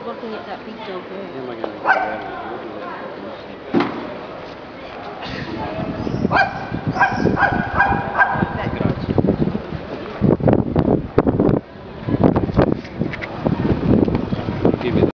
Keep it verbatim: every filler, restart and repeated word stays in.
looking at that big dog there. Oh my